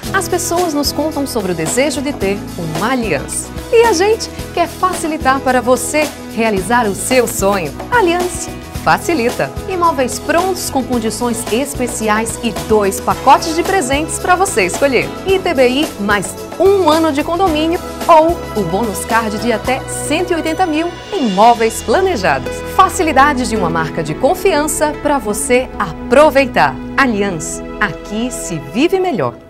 As pessoas nos contam sobre o desejo de ter uma aliança. E a gente quer facilitar para você realizar o seu sonho. Aliança facilita. Imóveis prontos com condições especiais e 2 pacotes de presentes para você escolher. ITBI mais 1 ano de condomínio ou o bônus card de até 180 mil em imóveis planejados. Facilidades de uma marca de confiança para você aproveitar. Aliança, aqui se vive melhor.